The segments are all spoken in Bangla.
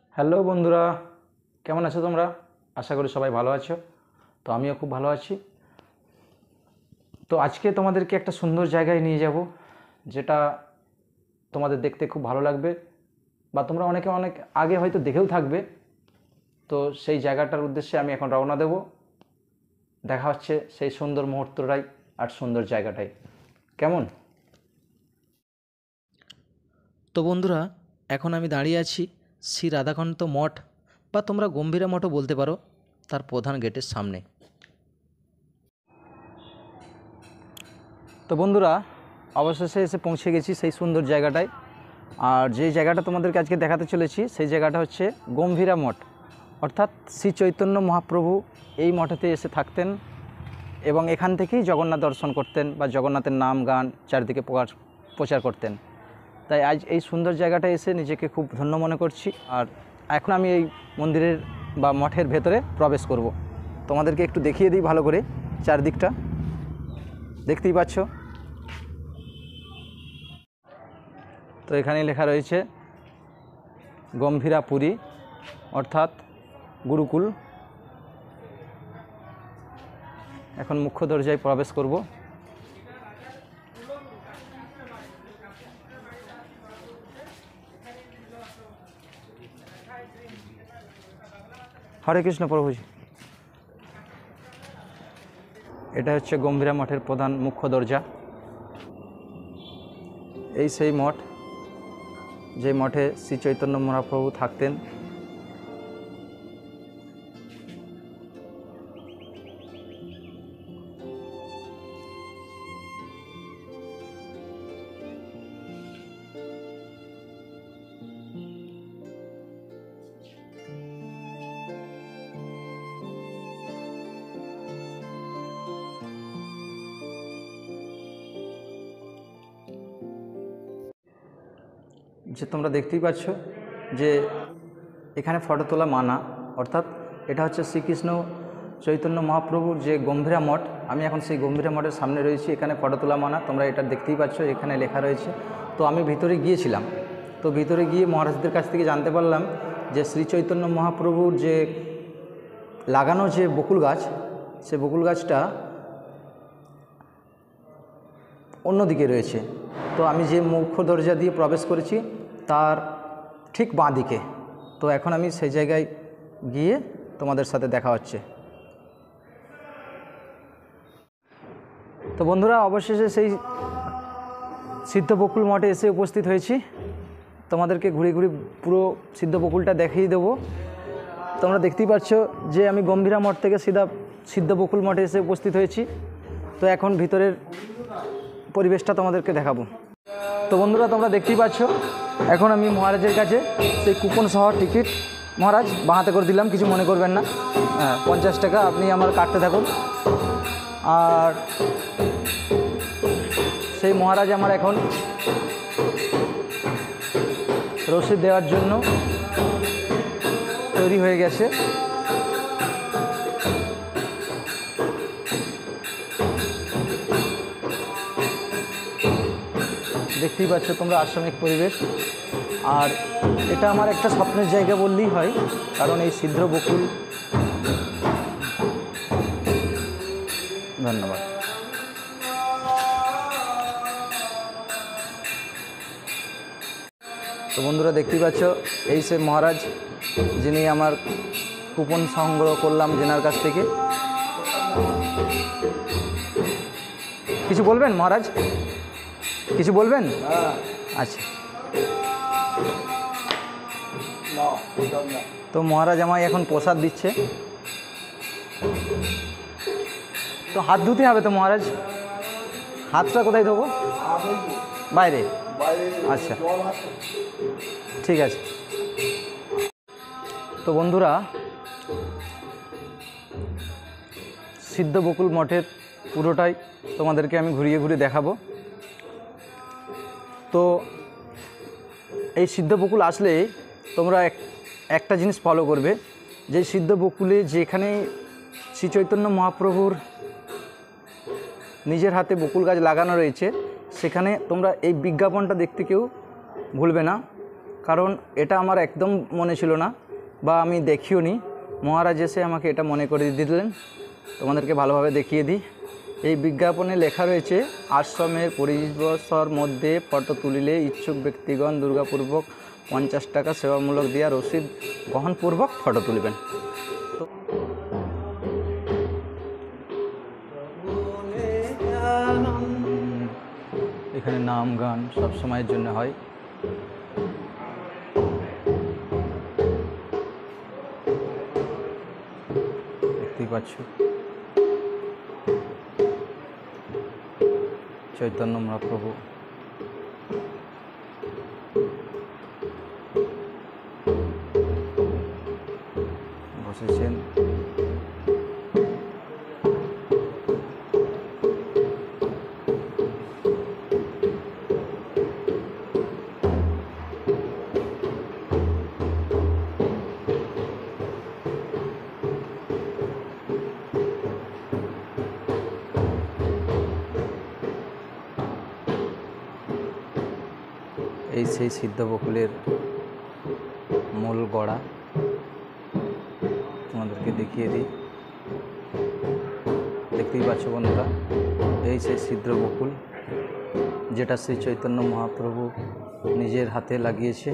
হ্যালো বন্ধুরা, কেমন আছো তোমরা? আশা করি সবাই ভালো আছো। তো আমিও খুব ভালো আছি। তো আজকে তোমাদেরকে একটা সুন্দর জায়গায় নিয়ে যাব, যেটা তোমাদের দেখতে খুব ভালো লাগবে, বা তোমরা অনেক আগে হয়তো দেখেও থাকবে। তো সেই জায়গাটার উদ্দেশ্যে আমি এখন রওনা দেব। দেখা হচ্ছে সেই সুন্দর মুহূর্তটাই আর সুন্দর জায়গাটাই। কেমন? তো বন্ধুরা, এখন আমি দাঁড়িয়ে আছি শ্রী রাধাকান্ত মঠ, বা তোমরা গম্ভীরা মঠও বলতে পারো, তার প্রধান গেটের সামনে। তো বন্ধুরা, অবশেষে এসে পৌঁছে গেছি সেই সুন্দর জায়গাটায়। আর যে জায়গাটা তোমাদেরকে আজকে দেখাতে চলেছি সেই জায়গাটা হচ্ছে গম্ভীরা মঠ, অর্থাৎ শ্রী চৈতন্য মহাপ্রভু এই মঠেতে এসে থাকতেন এবং এখান থেকেই জগন্নাথ দর্শন করতেন বা জগন্নাথের নাম গান চারিদিকে প্রচার করতেন। তাই আজ এই সুন্দর জায়গাটায় এসে নিজেকে খুব ধন্য মনে করছি। আর এখন আমি এই মন্দিরের বা মঠের ভেতরে প্রবেশ করব। তোমাদেরকে একটু দেখিয়ে দিই ভালো করে চারদিকটা। দেখতেই পাচ্ছ। তো এখানেই লেখা রয়েছে গম্ভীরা পুরী, অর্থাৎ গুরুকুল। এখন মুখ্য দরজায় প্রবেশ করব। হরে কৃষ্ণ প্রভুজি। এটা হচ্ছে গম্ভীরা মঠের প্রধান মুখ্য দরজা। এই সেই মঠ, যে মঠে শ্রী চৈতন্য মহাপ্রভু থাকতেন। যে তোমরা দেখতেই পাচ্ছ যে এখানে ফটো তোলা মানা, অর্থাৎ এটা হচ্ছে শ্রীকৃষ্ণ চৈতন্য মহাপ্রভুর যে গম্ভীরা মঠ। আমি এখন সেই গম্ভীরা মঠের সামনে রয়েছি। এখানে ফটো তোলা মানা, তোমরা এটা দেখতেই পাচ্ছ, এখানে লেখা রয়েছে। তো আমি ভিতরে গিয়েছিলাম। তো ভিতরে গিয়ে মহারাজদের কাছ থেকে জানতে পারলাম যে শ্রী চৈতন্য মহাপ্রভুর যে লাগানো যে বকুল গাছ, সে বকুল গাছটা অন্যদিকে রয়েছে। তো আমি যে মুখ্য দরজা দিয়ে প্রবেশ করেছি তার ঠিক বাঁ দিকে। তো এখন আমি সেই জায়গায় গিয়ে তোমাদের সাথে দেখা হচ্ছে। তো বন্ধুরা, অবশেষে সেই সিদ্ধ বকুল মঠে এসে উপস্থিত হয়েছি। তোমাদেরকে ঘুরে ঘুরে পুরো সিদ্ধ বকুলটা দেখিয়ে দেবো। তোমরা দেখতেই পাচ্ছ যে আমি গম্ভীরা মঠ থেকে সিধা সিদ্ধ বকুল মঠে এসে উপস্থিত হয়েছি। তো এখন ভিতরের পরিবেশটা তোমাদেরকে দেখাবো। তো বন্ধুরা, তোমরা দেখতেই পাচ্ছ এখন আমি মহারাজের কাছে সেই কুপন সহ টিকিট, মহারাজ বাঁহাতে করে দিলাম, কিছু মনে করবেন না। হ্যাঁ, 50 টাকা আপনি আমার কাটতে থাকুন। আর সেই মহারাজ আমার এখন রসিদ দেওয়ার জন্য তৈরি হয়ে গেছে। দেখতেই পাচ্ছ তোমরা আশ্রমিক পরিবেশ। আর এটা আমার একটা স্বপ্নের জায়গা বললেই হয়, কারণ এই সিদ্ধ বকুল। ধন্যবাদ। তো বন্ধুরা, দেখতেই পাচ্ছ এই সে মহারাজ, যিনি আমার কুপন সংগ্রহ করলাম যেনার কাছ থেকে। কিছু বলবেন মহারাজ? কিছু বলবেন? আচ্ছা। তো মহারাজ আমায় এখন প্রসাদ দিচ্ছে। তো হাত ধুতে হবে তো মহারাজ? হাতটা কোথায় ধোবো? বাইরে? আচ্ছা, ঠিক আছে। তো বন্ধুরা, সিদ্ধ বকুল মঠের পুরোটাই তোমাদেরকে আমি ঘুরিয়ে ঘুরিয়ে দেখাবো। তো এই সিদ্ধ বকুল আসলে তোমরা একটা জিনিস ফলো করবে, যে সিদ্ধ বকুলে যেখানে শ্রী চৈতন্য মহাপ্রভুর নিজের হাতে বকুল গাছ লাগানো রয়েছে, সেখানে তোমরা এই বিজ্ঞাপনটা দেখতে কেউ ভুলবে না। কারণ এটা আমার একদম মনে ছিল না বা আমি দেখিও নি। মহারাজ এসে আমাকে এটা মনে করে দিলেন। তোমাদেরকে ভালোভাবে দেখিয়ে দিই। এই বিজ্ঞাপনে লেখা রয়েছে, আশ্রমের পরিবেশর মধ্যে ফটো তুলিলে ইচ্ছুক ব্যক্তিগণ দুর্গাপূর্বক 50 টাকা সেবামূলক দিয়া রসিদ গ্রহণপূর্বক ফটো তুলবেন। তো এখানে নাম গান সব সময়ের জন্য হয়। দেখতেই পাচ্ছ চৈতন্য মহাপ্রভু বসেছেন। এই সেই সিদ্ধ বকুলের মূল গড়া, তোমাদেরকে দেখিয়ে দিই। দেখতেই পাচ্ছ বন্ধুরা, এই সেই সিদ্ধ বকুল যেটা শ্রী চৈতন্য মহাপ্রভু নিজের হাতে লাগিয়েছে।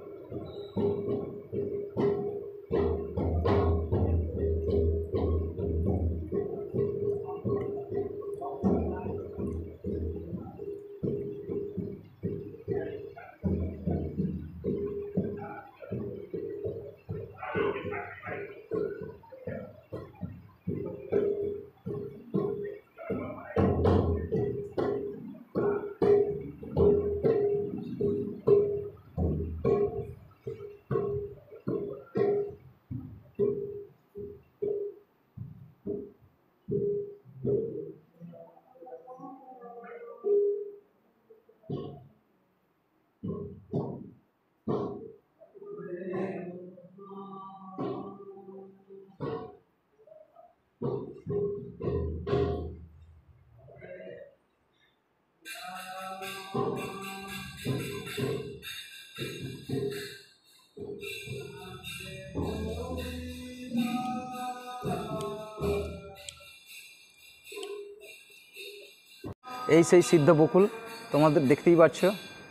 এই সেই সিদ্ধ বকুল তোমাদের দেখতেই পাচ্ছ,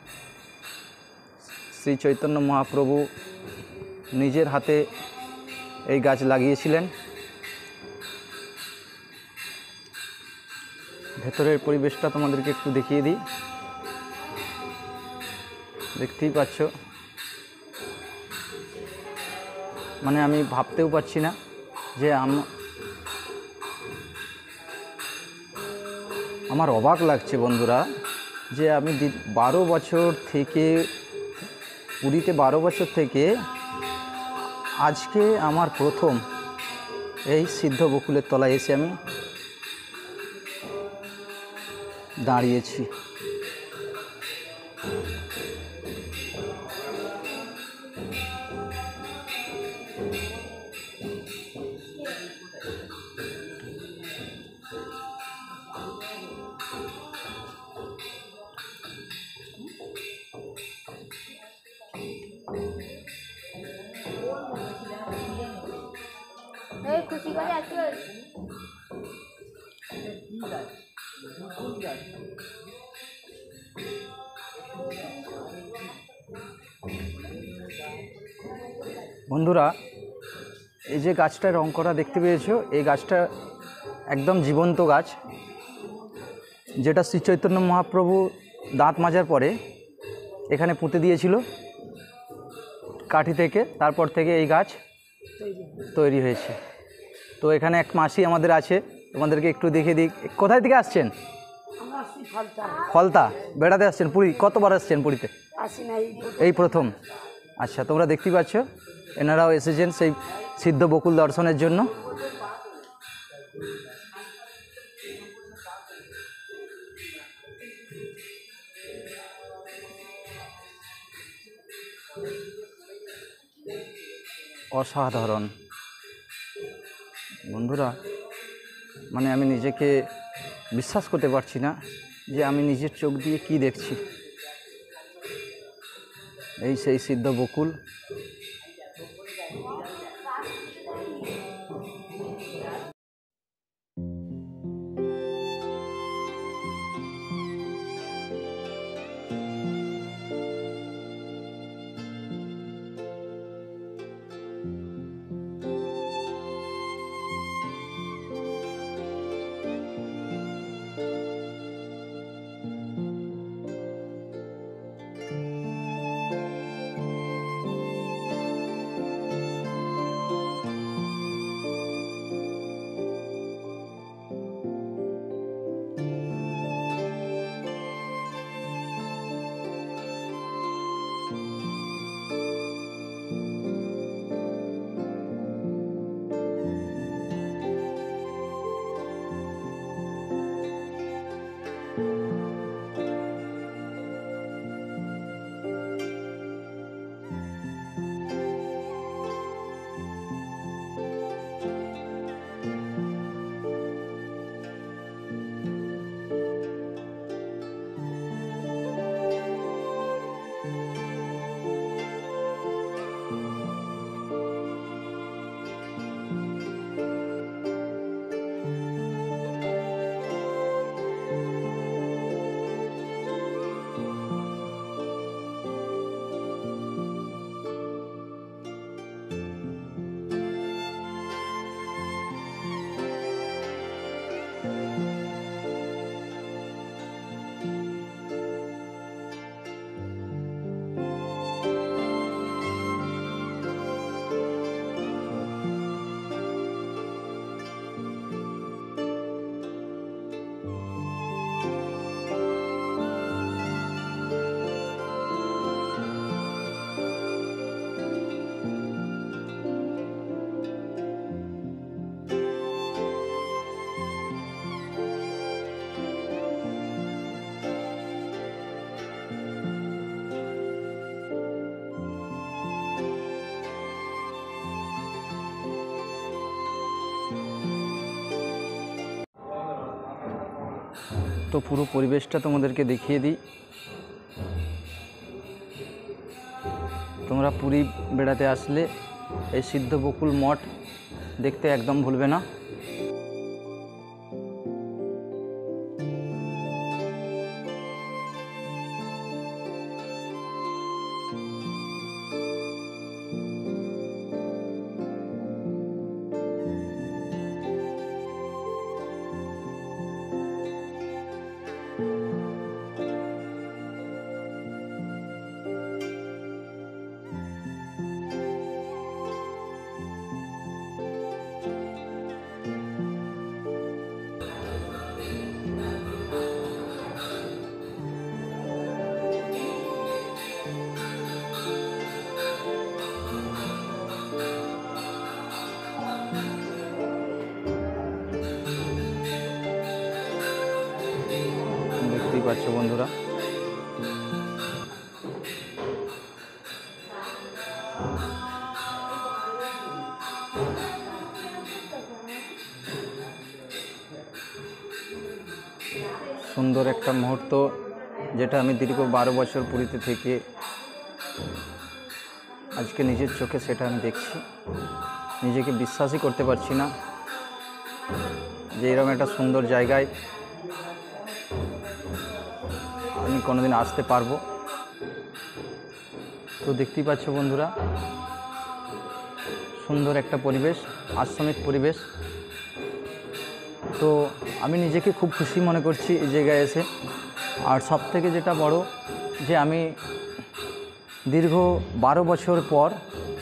শ্রী চৈতন্য মহাপ্রভু নিজের হাতে এই গাছ লাগিয়েছিলেন। ভেতরের পরিবেশটা তোমাদেরকে একটু দেখিয়ে দিই। দেখতেই পাচ্ছ, মানে আমি ভাবতেও পারছি না যে আমার অবাক লাগছে বন্ধুরা, যে আমি 12 বছর থেকে পুরীতে 12 বছর থেকে আজকে আমার প্রথম এই সিদ্ধ বকুলের তলায় এসে আমি দাঁড়িয়েছি। খুশি করে আছো? বন্ধুরা, এই যে গাছটা রং করা দেখতে পেয়েছো, এই গাছটা একদম জীবন্ত গাছ, যেটা শ্রী চৈতন্য মহাপ্রভু দাঁত মাজার পরে এখানে পুঁতে দিয়েছিল কাঠি থেকে। তারপর থেকে এই গাছ তৈরি হয়েছে। তো এখানে এক মাসি আমাদের আছে, তোমাদেরকে একটু দেখিয়ে দিই। কোথায় থেকে আসছেন? ফলতা বেড়াতে আসছেন পুরী? কতবার আসছেন পুরীতে? এই প্রথম। আচ্ছা, তোমরা দেখতেই পাচ্ছ এনারাও এসেছেন সেই সিদ্ধ বকুল দর্শনের জন্য। অসাধারণ বন্ধুরা, মানে আমি নিজেকে বিশ্বাস করতে পারছি না যে আমি নিজের চোখ দিয়ে কি দেখছি। এই সেই সিদ্ধ বকুল। তো পুরো পরিবেশটা তোমাদেরকে দেখিয়ে দিই। তোমরা পুরী বেড়াতে আসলে এই সিদ্ধ বকুল মঠ দেখতে একদম ভুলবে না। দেখতেই পাচ্ছ বন্ধুরা, সুন্দর একটা মুহূর্ত, যেটা আমি দীর্ঘ 12 বছর পুরীতে থেকে আজকে নিজের চোখে সেটা আমি দেখছি। নিজেকে বিশ্বাসই করতে পারছি না যে এরকম একটা সুন্দর জায়গায় আমি কোনোদিন আসতে পারবো। তো দেখতেই পাচ্ছ বন্ধুরা, সুন্দর একটা পরিবেশ, আশ্রমিক পরিবেশ। তো আমি নিজেকে খুব খুশি মনে করছি এই জায়গায় এসে। আর সব থেকে যেটা বড়, যে আমি দীর্ঘ 12 বছর পর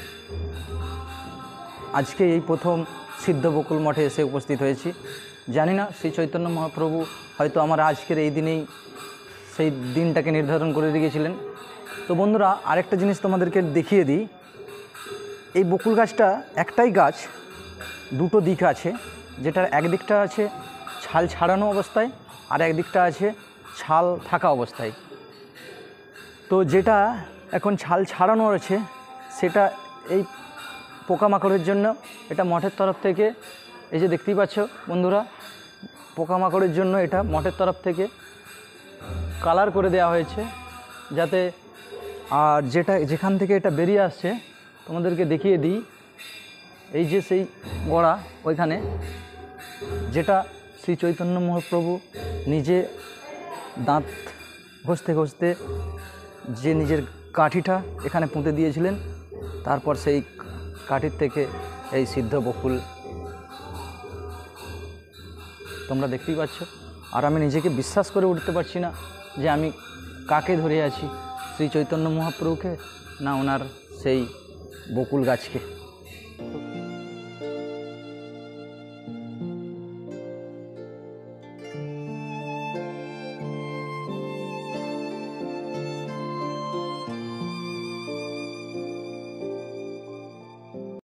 আজকে এই প্রথম সিদ্ধ বকুল মঠে এসে উপস্থিত হয়েছি। জানি না শ্রী চৈতন্য মহাপ্রভু হয়তো আমার আজকের এই দিনেই সেই দিনটাকে নির্ধারণ করে রেখেছিলেন। তো বন্ধুরা, আরেকটা জিনিস তোমাদেরকে দেখিয়ে দিই। এই বকুল গাছটা একটাই গাছ, দুটো দিক আছে, যেটার একদিকটা আছে ছাল ছাড়ানো অবস্থায় আর একদিকটা আছে ছাল থাকা অবস্থায়। তো যেটা এখন ছাল ছাড়ানো রয়েছে সেটা এই পোকামাকড়ের জন্য এটা মঠের তরফ থেকে, এই যে দেখতেই পাচ্ছ বন্ধুরা, পোকামাকড়ের জন্য এটা মঠের তরফ থেকে কালার করে দেওয়া হয়েছে, যাতে আর যেখান থেকে এটা বেরিয়ে আসছে তোমাদেরকে দেখিয়ে দিই, এই যে সেই গোড়া ওইখানে, যেটা শ্রী চৈতন্য মহাপ্রভু নিজে দাঁত ঘষতে ঘষতে যে নিজের কাঠিটা এখানে পুঁতে দিয়েছিলেন, তারপর সেই কাঠির থেকে এই সিদ্ধ বকুল তোমরা দেখতেই পাচ্ছ। আর আমি নিজেকে বিশ্বাস করে উঠতে পারছি না যে আমি কাকে ধরে আছি, শ্রী চৈতন্য মহাপ্রভুকে না ওনার সেই বকুল গাছকে।